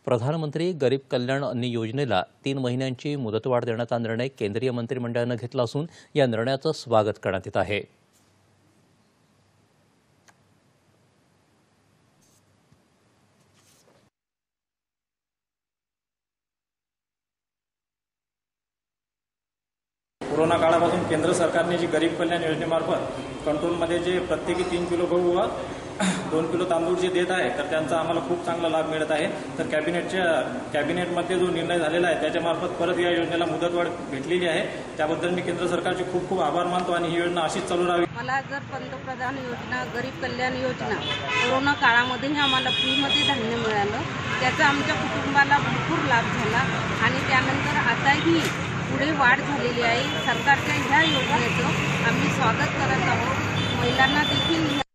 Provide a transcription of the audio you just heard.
प्रधानमंत्री गरीब कल्याण अन्न योजनेला 3 महिन्यांची मुदतवाढ देण्याचा निर्णय केंद्रीय मंत्रिमंडळाने घेतला असून या निर्णयाचं स्वागत करण्यात येत आहे। कोरोना काळापासून केंद्र सरकारने जी गरीब कल्याण योजनेमार्फत कंट्रोलमध्ये जे प्रत्येकी 3 किलो गहू व 2 किलो तांदूळ जे देत आहे तर त्यांचा आम्हाला खूप चांगला लाभ मिळत आहे। तर कॅबिनेटमध्ये जो निर्णय झालेला आहे त्याच्यामार्फत परत या योजनेला मुदतवाढ भेटलेली आहे। त्याबद्दल मी केंद्र सरकारचे खूप खूप आभार मानतो आणि ही योजना अशीच चालू राहावी। मला जर पंतप्रधान योजना गरीब कल्याण योजना कोरोना काळामध्ये आम्हाला फ्रीमध्ये धान्य मिळालं, त्याचा आमच्या कुटुंबाला भरपूर लाभ झाला आणि त्यानंतर आताही पुढे वाढ झालेली आहे। सरकारच्या ह्या योजनेचं आम्ही स्वागत करत आहोत। महिलांना देखील